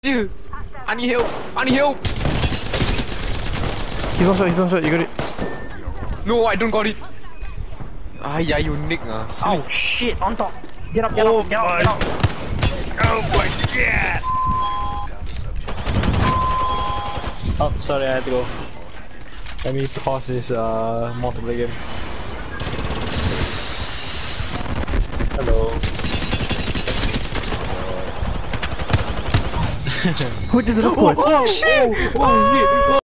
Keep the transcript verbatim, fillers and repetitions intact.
Dude, I need help. I need help. He's on shot, he's on shot, you got it. No, I don't got it. Ah, yeah, you nick. Uh, Oh shit, on top. Get up, get Oh up, get up, my- get up. oh my god. Oh, sorry, I had to go. Let me pause this uh, multiplayer game. Hello. Who did the squad? Oh shit! Oh, oh, oh,